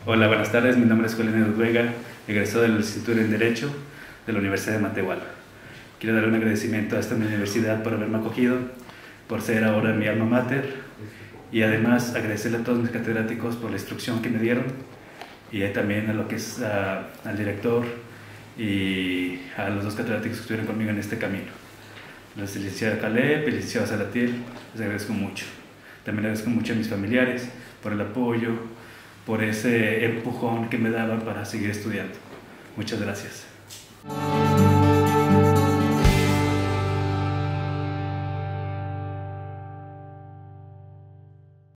Hola, buenas tardes. Mi nombre es Julián Edudvega, egresado de la licenciatura en Derecho de la Universidad de Matehuala. Quiero dar un agradecimiento a esta universidad por haberme acogido, por ser ahora mi alma mater, y además agradecerle a todos mis catedráticos por la instrucción que me dieron, y también a lo que es al director y a los dos catedráticos que estuvieron conmigo en este camino. La licenciada Caleb y el licenciado Salatiel, les agradezco mucho. También agradezco mucho a mis familiares por el apoyo, por ese empujón que me daban para seguir estudiando. Muchas gracias.